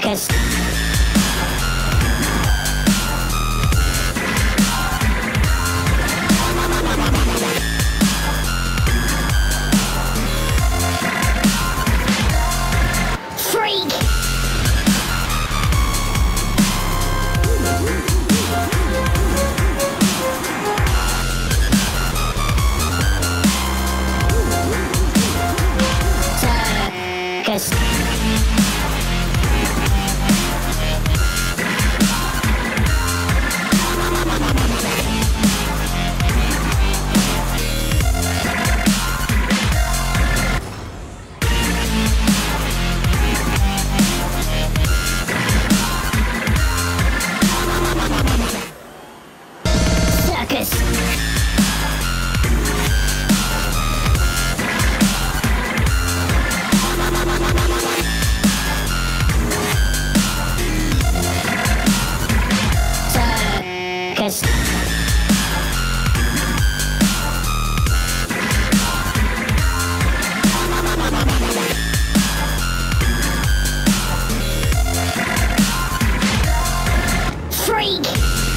circus. Freak. Circus. Circus. Freak.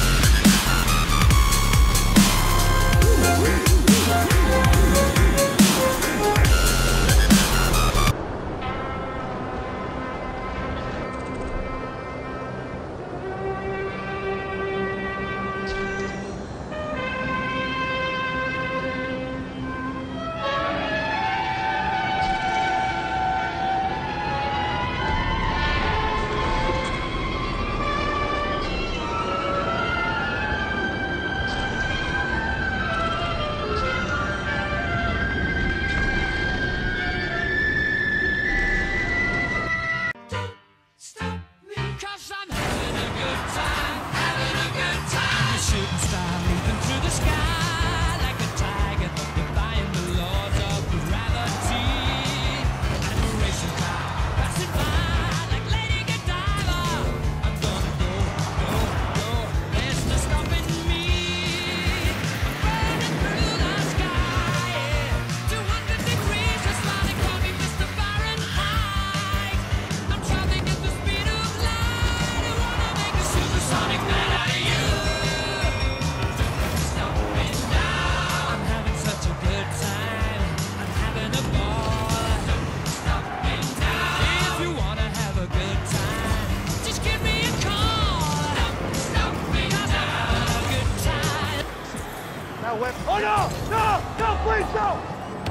Oh no! No! No, please no!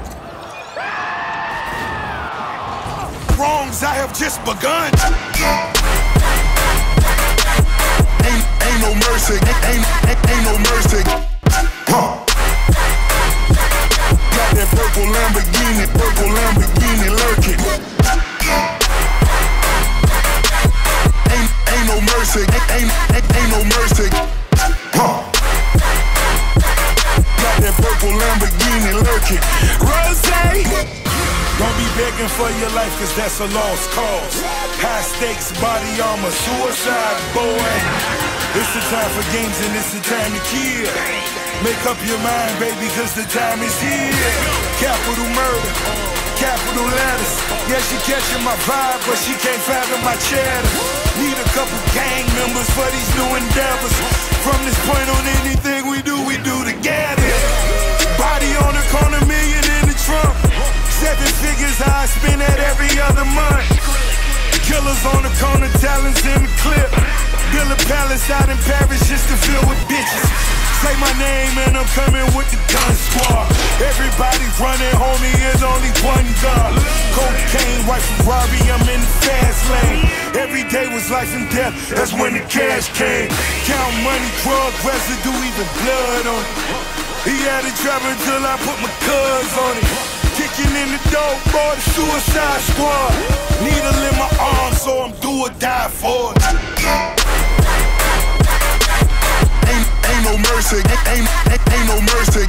Wrongs I have just begun. Ain't no mercy. Ain't no mercy. Got that purple Lamborghini lurking. Ain't no mercy. Ain't no mercy. That purple Lamborghini lurking. Rosé! Don't be begging for your life, cause that's a lost cause. High stakes, body armor, suicide, boy. It's the time for games and it's the time to kill. Make up your mind, baby, cause the time is here. Capital murder, capital letters. Yeah, she catching my vibe, but she can't fathom my cheddar. Need a couple gang members for these new endeavors. From this point on, anything we do together. Body on the corner, million in the trunk. 7 figures, I spend that every other month. Killers on the corner, talents in the clip. Build a palace out in Paris just to fill with bitches. Say my name and I'm coming with the gun squad. Everybody running, homie, is only one gun. Cocaine, white Ferrari, I'm in the fast lane. Every day was life and death, that's when the cash came. Count money, drug residue, even blood on it. He had it trapping till I put my cuz on it. Kicking in the door, boy, the suicide squad. Needle in my arm, so I'm do or die for it. Ain't no mercy, ain't no mercy.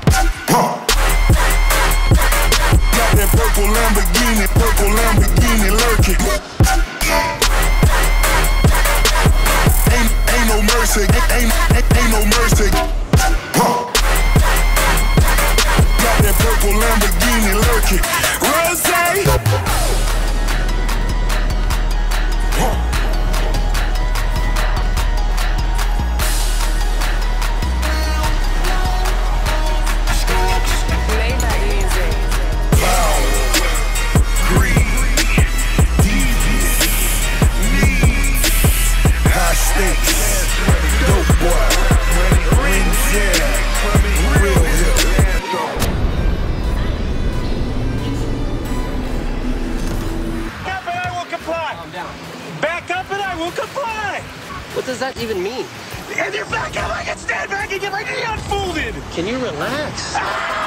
Got that purple Lamborghini lurking. Ain't no mercy, ain't no mercy. Got that purple Lamborghini lurking. Rosé. won't comply! What does that even mean? And you're back out, I can stand back and get my knee unfolded! Can you relax? Ah!